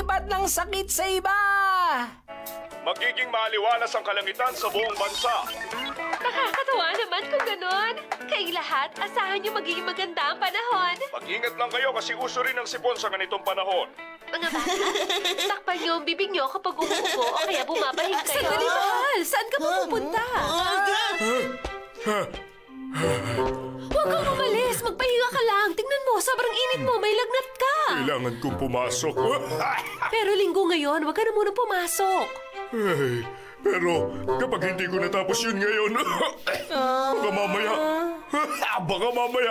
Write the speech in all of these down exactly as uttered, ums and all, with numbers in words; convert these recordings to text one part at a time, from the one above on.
paglilipat ng sakit sa iba. Magiging maliwalas ang kalangitan sa buong bansa. Nakakatawa naman kung ganon. Kayong lahat, asahan niyo magiging maganda ang panahon. Mag-ingat lang kayo kasi uso rin ang sipon sa ganitong panahon. Mga bata, takpan niyo ang bibig niyo kapag umuupo o kaya bumabahing kayo. Sandali, mahal! Saan ka pupunta? Huwag kang umalis! Magpahinga ka lang! Tingnan mo, sobrang init mo! May lagnat ka! Kailangan kong pumasok. Pero linggo ngayon, huwag ka na muna pumasok. Hey, pero kapag hindi ko natapos yun ngayon, baka mamaya, baka mamaya.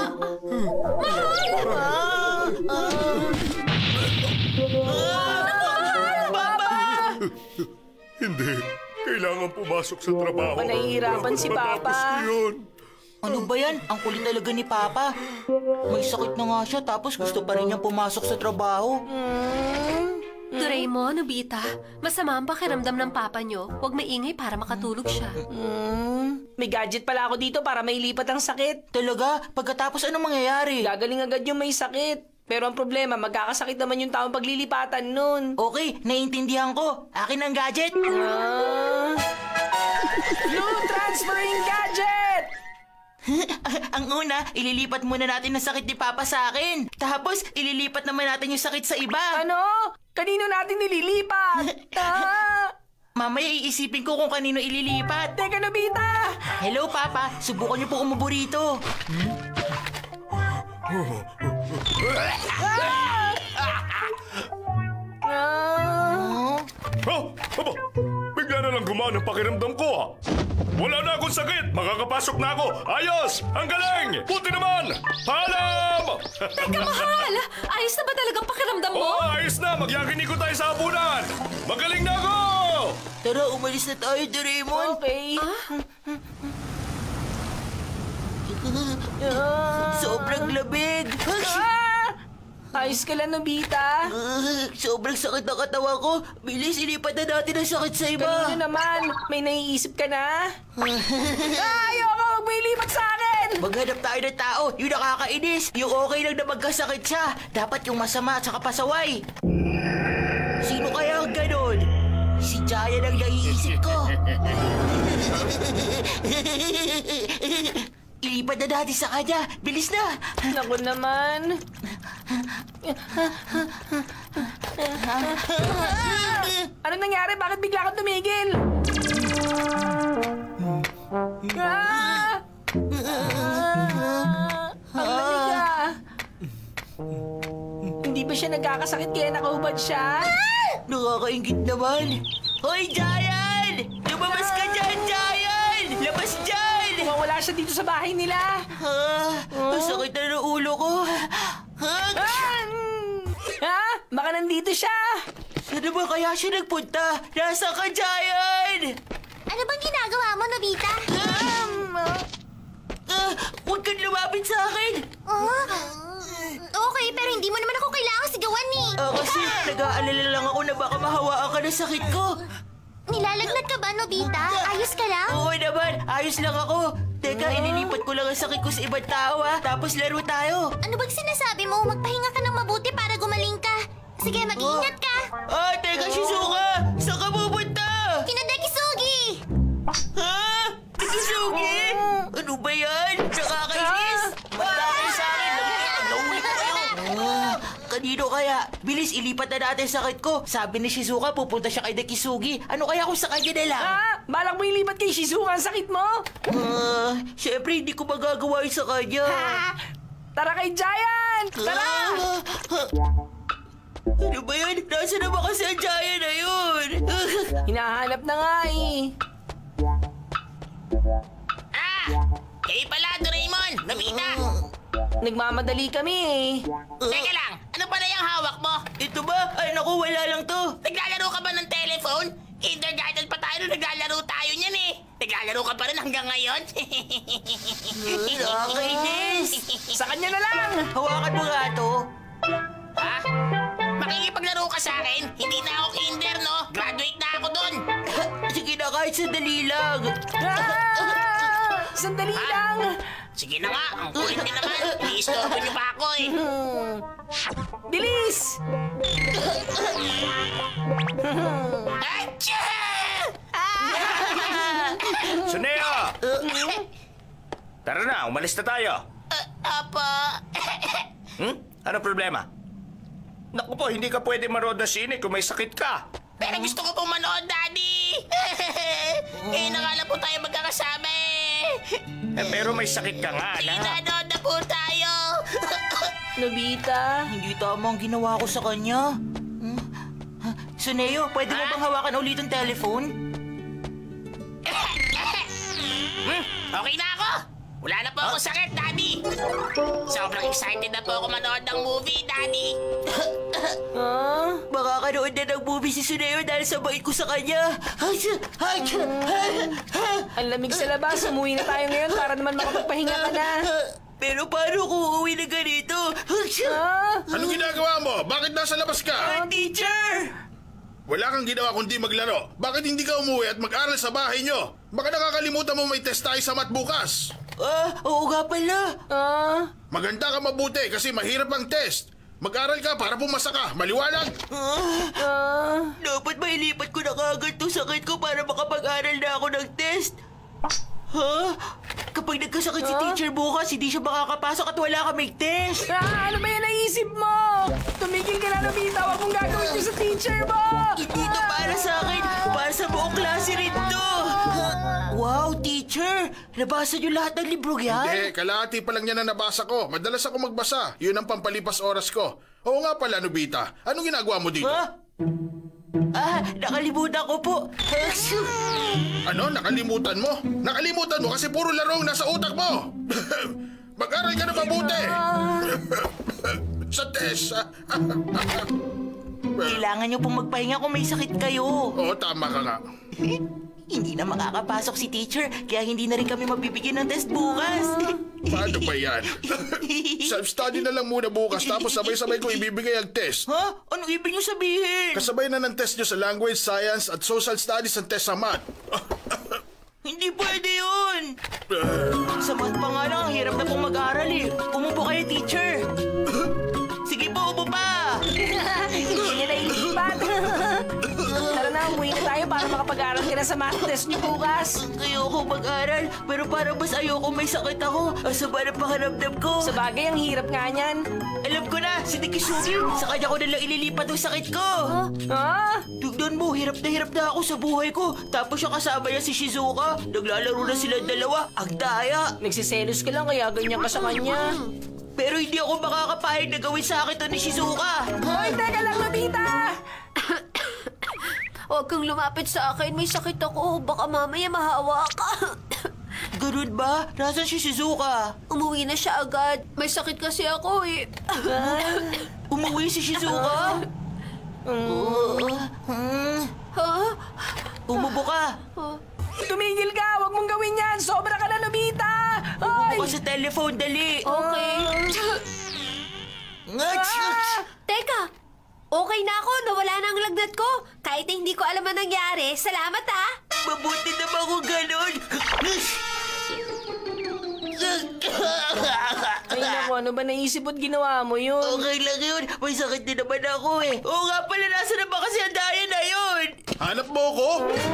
Hindi, kailangan pumasok sa trabaho. Nahihirapan si Papa. Matapos ko yun. Ano ba yan? Ang kulit talaga ni Papa. May sakit na nga siya tapos gusto pa rin niyang pumasok sa trabaho. Doraemon, Nobita, masama ang pakiramdam ng papa niyo. Huwag maingay para makatulog siya. Mm, may gadget pala ako dito para mailipat ang sakit. Talaga? Pagkatapos anong mangyayari? Gagaling agad yung may sakit. Pero ang problema, magkakasakit naman yung taong paglilipatan nun. Okay, naiintindihan ko. Akin ang gadget. Ah. Blue Transferring Gadget! Ang una, ililipat muna natin ang sakit ni Papa sa akin. Tapos, ililipat naman natin yung sakit sa iba. Ano? Kanino natin nililipat? Ah! Mamaya iisipin ko kung kanino ililipat. Teka, Nobita! Hello, Papa. Subukan niyo po umubo rito. Ah! Oh, aba, bigla na lang gumana ang pakiramdam ko ha. Wala na akong sakit, makakapasok na ako. Ayos, ang galing, buti naman. Paalam! Teka, mahal! Ayos na ba talagang pakiramdam mo? Oo, ayos na, magyakinig ko tayo sa hapunan. Magaling na ako! Tara, umalis na tayo, Doraemon. Okay. Sobrang labig. Ah! Ayos ka lang, Nobita. Uh, sobrang sakit ang katawan ko. Bilis, ilipat na natin ang sakit sa iba. Kanino naman? May naiisip ka na? Ah, ayoko! Huwag mo ilipat sa akin! Maghanap tayo ng tao, yung nakakainis. Yung okay lang na magkasakit siya. Dapat yung masama at saka pasaway. Sino kaya ang ganon? Si Jaya lang naiisip ko. Ilipat na natin sa kanya. Bilis na. Naku naman. Ano nangyari? Bakit bigla kang tumigil? Ah! Ah! Ang lamig ah! Hindi ba siya nagkakasakit kaya nakahubad siya? Nakakaingit naman. Hoy, Jayan! Lumabas ka dyan, Jayan! Labas dyan! Mukhang wala siya dito sa bahay nila. Ah, ang sakit na ng ulo ko. Ah, Ah! mm. Ha? Baka nandito siya. saan ba kaya siya nagpunta? Nasaan ka, Jayan? Ano bang ginagawa mo, Nobita? Um, ah, huwag kang lumapit sa akin. Oh? Okay, pero hindi mo naman ako kailangan sigawan eh. Ah, kasi nag-aalala lang ako na baka mahawaan ka ng sakit ko. Nilalagnat ka ba, Nobita? Ayos ka lang? Oo naman, ayos lang ako. Teka, ililipat ko lang ang sakit ko sa ibang tao, ha? Tapos laro tayo. Ano bang sinasabi mo? Magpahinga ka ng mabuti para gumaling ka. Sige, mag-iingat ka. Ah, teka, Shizuka! Saan ka pupunta? Kina Dekisugi! Ha? Dekisugi? Ano ba yan? Nakakainis! Matapos sa akin! Naulit ko kayo! Ah, kanino kaya? Bilis, ilipat na natin sakit ko. Sabi ni Shizuka, pupunta siya kay Dekisugi. Ano kaya kung sa kanya na lang? Ah! Balak mo ilipat kay Shizuka ang sakit mo? Ah, syempre hindi ko magagawa yun sa kanya. Ah! Tara kay Giant! Tara! Ah, ah, ano ba yan? Nasaan na ba kasi ang Giant na yun? Hinahanap na nga eh. Ah! Kayo pala, Doraemon! Nobita! Nagmamadali kami eh. Teka lang, ano pala yung hawak mo? Ito ba? Ay naku, wala lang to. Naglalaro ka ba ng telephone? Intergated pa tayo nung naglalaro tayo niyan eh. Naglalaro ka pa rin hanggang ngayon? Nakakainis. Sa kanya na lang! Hawakan mo nga to. Ha? Makikipaglaro ka sa akin? Hindi na ako kinder, no? Graduate na ako dun. Sige na, kahit sandali lang. Ah! Sandali Ha? lang! Sige na nga, ang kulit niya naman. Hindi Iniistorbo niyo pa ako eh. Hmm. Bilis! Achoo! Suneo! Tara na, umalis na tayo. Apo. Hmm? Ano problema? Naku po, hindi ka pwede maroon ng sine kung may sakit ka. Pero gusto ko pong manood, Daddy. Eh, nakala po tayo magkakasama eh. Eh, pero may sakit ka nga, Sige, anak. nanood na po tayo. Nobita? Hindi tama ang ginawa ko sa kanya. Hmm? Suneo, pwede mo bang hawakan ulit ang telephone? Hmm, okay na ako. Wala na po ako sakit, Daddy. Sobrang excited na po ako manood ng movie, Daddy. Huh? Makakanood na ng movie si Suneo dahil sa bait ko sa kanya. Ang lamig sa labas. Umuwi na tayo ngayon para naman makapagpahinga ka na. Pero paano kung uuwi na ganito? Ah? Anong ginagawa mo? Bakit nasa labas ka? Ah, teacher! Wala kang ginawa kundi maglaro. Bakit hindi ka umuwi at mag-aral sa bahay nyo? Baka nakakalimutan mo may test tayo sa math bukas. Ah, oo nga pala. Ah? Maganda ka mabuti kasi mahirap ang test. Mag-aral ka para pumasa ka. Maliwanag? Ah, Ah? dapat ba ilipat ko na kagad to sakit ko para makapag-aral na ako ng test? Ha? Kapag nagkasakit si Huh? teacher bukas, hindi siya makakapasok at wala kaming test. Ah, ano ba yan naisip mo? Tumigil ka na, Nobita. Huwag mong gagawin ito sa teacher mo. Hindi to para sa akin, para sa buong klase rin to. Wow, teacher! Nabasa niyo lahat ng libro yan? Hindi, kalahati pa lang yan ang nabasa ko. Madalas ako magbasa. Yun ang pampalipas oras ko. Oo nga pala, Nobita. Anong ginagawa mo dito? Ha? Ah, nakalimutan ko po. Ano? Nakalimutan mo? Nakalimutan mo kasi puro larong nasa utak mo. Mag-aral ka na mabuti. Sa test. Kailangan niyo pong magpahinga kung may sakit kayo. Oo, tama ka nga. Hindi na makakapasok si teacher, kaya hindi na rin kami mabibigyan ng test bukas. Paano ba yan? Self-study na lang muna bukas tapos sabay-sabay ko ibibigay ang test. Ha? Anong ibig niyo sabihin? Kasabay na ng test nyo sa language, science at social studies ang test sa math. Hindi pwede yun! Sa math pa nga lang, ang hirap na pong mag-aral eh. Umupo kayo, teacher. Sige po, upo pa! Hindi niya nailipat. Tara na, umuwi na tayo para makapag-aral ka na sa math test niyo bukas. Ayoko mag-aral, pero parang mas ayoko may sakit ako. Asaba na pakiramdam ko. Sa bagay, ang hirap nga niyan. Alam ko na, si Nikisugi. Sa kanya ko nalang ililipat ang sakit ko. Ah? Tignan mo, hirap na hirap na ako sa buhay ko. Tapos yung kasama niya si Shizuka. Naglalaro na sila dalawa. Ang daya. Nagsiselos ka lang kaya ganyan ka sa kanya. Pero hindi ako makakapayag na gawin sa akin to ni Shizuka. Hoy, teka lang, Nobita! Huwag kang lumapit sa akin. May sakit ako. Baka mamaya mahawa ka. Ganun ba? Nasaan si Shizuka? Umuwi na siya agad. May sakit kasi ako eh. Umuwi si Shizuka? Hmm. Ha? Umubo ka. Tumigil ka! Huwag mong gawin yan! Sobra ka na, Nobita! Hoy! Umubo ka sa telephone, dali. Okay. Ah! Teka! Okay na ako. Nawala na ang lagnat ko. Kahit na hindi ko alam ang nangyari. Salamat ah! Mabuti naman kung ganun. Ay, naku, ano ba naisip mo't ginawa mo yun? Okay lang yun. May sakit din naman ako eh. Oo nga pala, nasa na ba kasi ang daya na yun? Hanap mo ako?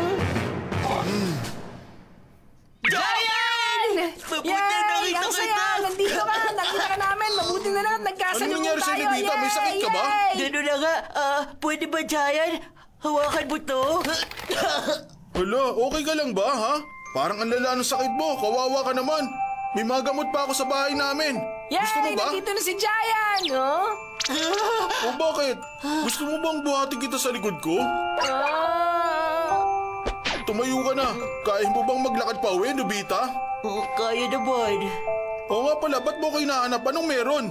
Giant! Mabuti Yay! nakita Ang kita. saya! Nandito ka! Nakita ka namin! Mabuti na lang! Nagkasalubong Ano nangyari sa tayo! Nobita? May sakit ka ba? Yay! Ganun na nga. Ah, pwede ba, Giant? Hawakan mo to? Hala, okay ka lang ba, ha? Parang ang lala ng sakit mo. Kawawa ka naman. May mga gamot pa ako sa bahay namin. Yay! Gusto mo ba? Nandito na si Giant! Oh? O bakit? Gusto mo bang buhatin kita sa likod ko? Ah! Tumayo ka na. Kaya mo bang maglakad pa uwi, Nobita? Oo, kaya naman. Oo nga pala, ba't mo ko hinahanap? Anong meron?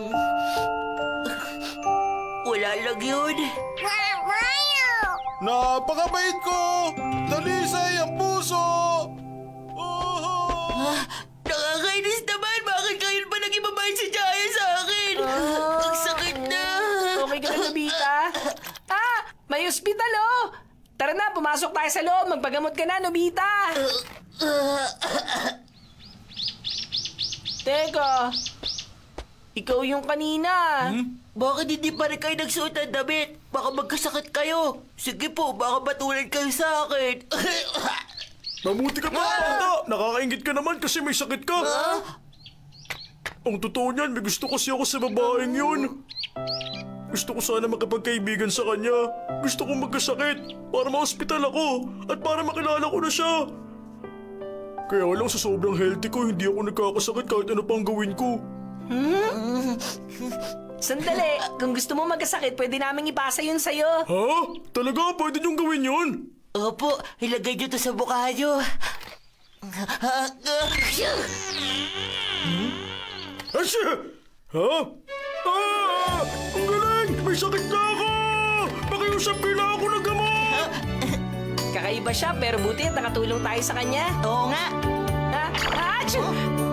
Wala lang yun. Napakabait ko! Dalisay ang puso! Oh! Nakakainis naman. Bakit kayo pa naging mabait si Giant sa akin? Ang sakit na. Okay ka na, Nobita? Ah! May ospital, oh! Tara na, pumasok tayo sa loob. Magpagamot ka na, Nobita! Teka, Ikaw yung kanina. Bakit hindi pa rin kayo nagsuot ng damit? Baka magkasakit kayo. Sige po, baka matulad kayo sa akin. Mabuti ka pa, bata! Nakakaingit ka naman kasi may sakit ka. Ang totoo niyan, may gusto kasi ako sa babaeng yun. Gusto ko sana makapagkaibigan sa kanya. Gusto kong magkasakit para ma-hospital ako at para makilala ko na siya. Kaya lang sa sobrang healthy ko, hindi ako nagkakasakit kahit ano pang gawin ko. Sandali, kung gusto mo magkasakit, pwede naming ipasa yun sa'yo. Ha? Talaga? Pwede niyong gawin yun? Opo, ilagay nyo to sa mukha nyo. Asya! Ha? Ah! Ang galing! May sakit na ako! Pakiusap nila ako ng gamot! Kakaiba siya, pero buti at nakatulong tayo sa kanya. Oo nga. Ha? Achoo!